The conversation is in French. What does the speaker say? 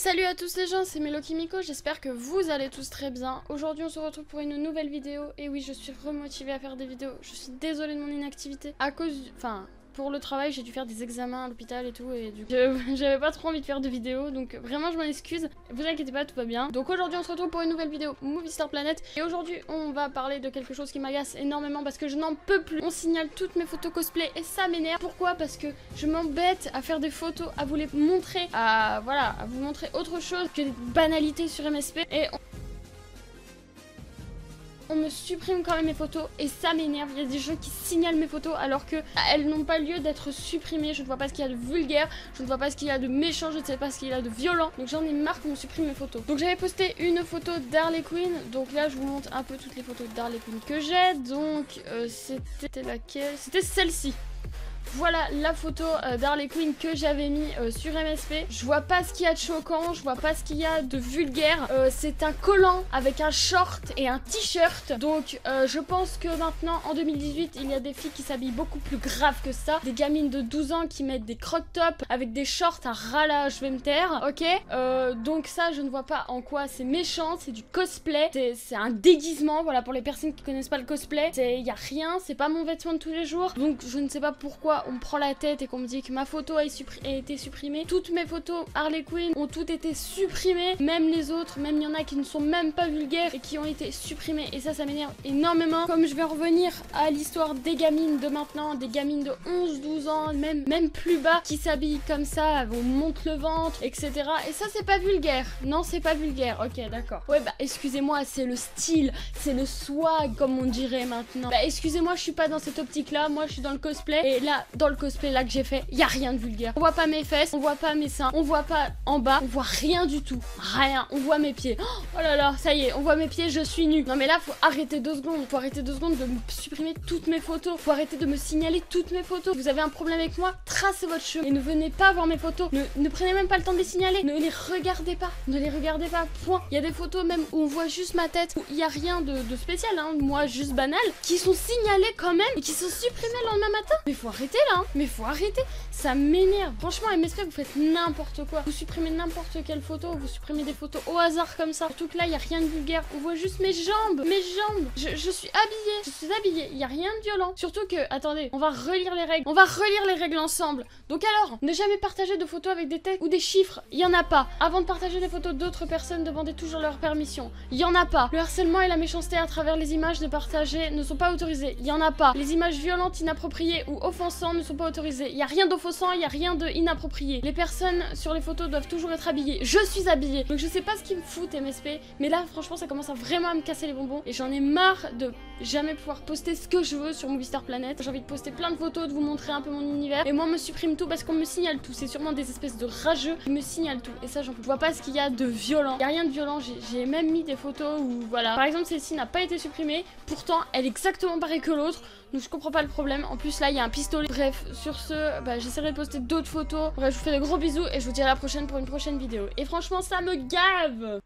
Salut à tous les gens, c'est Melo Kimiko, j'espère que vous allez tous très bien. Aujourd'hui on se retrouve pour une nouvelle vidéo. Et oui, je suis remotivée à faire des vidéos. Je suis désolée de mon inactivité à cause Enfin, pour le travail, j'ai dû faire des examens à l'hôpital et tout. Et du coup, j'avais pas trop envie de faire de vidéos. Donc vraiment, je m'en excuse. Vous inquiétez pas, tout va bien. Donc aujourd'hui, on se retrouve pour une nouvelle vidéo Movie Star Planet. Et aujourd'hui, on va parler de quelque chose qui m'agace énormément parce que je n'en peux plus. On signale toutes mes photos cosplay et ça m'énerve. Pourquoi? Parce que je m'embête à faire des photos, à vous les montrer, à vous montrer autre chose que des banalités sur MSP. Et on me supprime quand même mes photos et ça m'énerve. Il y a des gens qui signalent mes photos alors que elles n'ont pas lieu d'être supprimées. Je ne vois pas ce qu'il y a de vulgaire, je ne vois pas ce qu'il y a de méchant, je ne sais pas ce qu'il y a de violent. Donc j'en ai marre qu'on me supprime mes photos. Donc j'avais posté une photo d'Harley Quinn. Donc là je vous montre un peu toutes les photos d'Harley Quinn que j'ai. Donc c'était laquelle? C'était celle-ci. Voilà la photo d'Harley Quinn que j'avais mis sur MSP. Je vois pas ce qu'il y a de choquant, je vois pas ce qu'il y a de vulgaire. C'est un collant avec un short et un t-shirt. Donc je pense que maintenant en 2018 il y a des filles qui s'habillent beaucoup plus grave que ça. Des gamines de 12 ans qui mettent des crop tops avec des shorts à ras là, je vais me taire, ok. Donc ça je ne vois pas en quoi c'est méchant, c'est du cosplay, c'est un déguisement, voilà, pour les personnes qui connaissent pas le cosplay. Il y a rien, c'est pas mon vêtement de tous les jours. Donc je ne sais pas pourquoi on me prend la tête et qu'on me dit que ma photo a été supprimée. Toutes mes photos Harley Quinn ont toutes été supprimées, même les autres, même il y en a qui ne sont même pas vulgaires et qui ont été supprimées et ça m'énerve énormément. Comme je vais revenir à l'histoire des gamines de maintenant, des gamines de 11-12 ans, même plus bas, qui s'habillent comme ça, on monte le ventre, etc. Et ça c'est pas vulgaire. Non, c'est pas vulgaire, ok, d'accord. Ouais, bah excusez-moi, c'est le style, c'est le swag comme on dirait maintenant. Bah excusez-moi, je suis pas dans cette optique là, moi je suis dans le cosplay et là dans le cosplay là que j'ai fait, il y a rien de vulgaire. On voit pas mes fesses, on voit pas mes seins, on voit pas en bas, on voit rien du tout. Rien, on voit mes pieds. Oh là là, ça y est, on voit mes pieds, je suis nue. Non mais là, faut arrêter 2 secondes. Faut arrêter 2 secondes de me supprimer toutes mes photos. Faut arrêter de me signaler toutes mes photos. Vous avez un problème avec moi, tracez votre chemin. Et ne venez pas voir mes photos. Ne prenez même pas le temps de les signaler. Ne les regardez pas. Ne les regardez pas, point. Il y a des photos même où on voit juste ma tête, où il y a rien de spécial, hein. Moi, juste banal, qui sont signalées quand même et qui sont supprimées le lendemain matin. Mais faut arrêter là, hein. Mais faut arrêter, ça m'énerve. Franchement, MSP, vous faites n'importe quoi. Vous supprimez n'importe quelle photo, vous supprimez des photos au hasard comme ça. Surtout que là, il n'y a rien de vulgaire. On voit juste mes jambes, mes jambes. Je suis habillée, il n'y a rien de violent. Surtout que, attendez, on va relire les règles. On va relire les règles ensemble. Donc alors, ne jamais partager de photos avec des têtes ou des chiffres. Il n'y en a pas. Avant de partager des photos d'autres personnes, demandez toujours leur permission. Il n'y en a pas. Le harcèlement et la méchanceté à travers les images de partager ne sont pas autorisés. Il n'y en a pas. Les images violentes, inappropriées ou offensantes ne sont pas autorisées. Il n'y a rien d'offensant, il n'y a rien de inapproprié. Les personnes sur les photos doivent toujours être habillées. Je suis habillée. Donc je sais pas ce qu'ils me foutent MSP, mais là franchement ça commence à vraiment me casser les bonbons et j'en ai marre de jamais pouvoir poster ce que je veux sur Movie Star Planet. J'ai envie de poster plein de photos, de vous montrer un peu mon univers et moi on me supprime tout parce qu'on me signale tout. C'est sûrement des espèces de rageux qui me signalent tout et ça j'en vois pas ce qu'il y a de violent. Il y a rien de violent. J'ai même mis des photos où voilà. Par exemple celle-ci n'a pas été supprimée, pourtant elle est exactement pareille que l'autre. Donc je comprends pas le problème. En plus là il y a un pistolet. Bref, sur ce, j'essaierai de poster d'autres photos. Bref, je vous fais de gros bisous et je vous dis à la prochaine pour une prochaine vidéo. Et franchement ça me gave.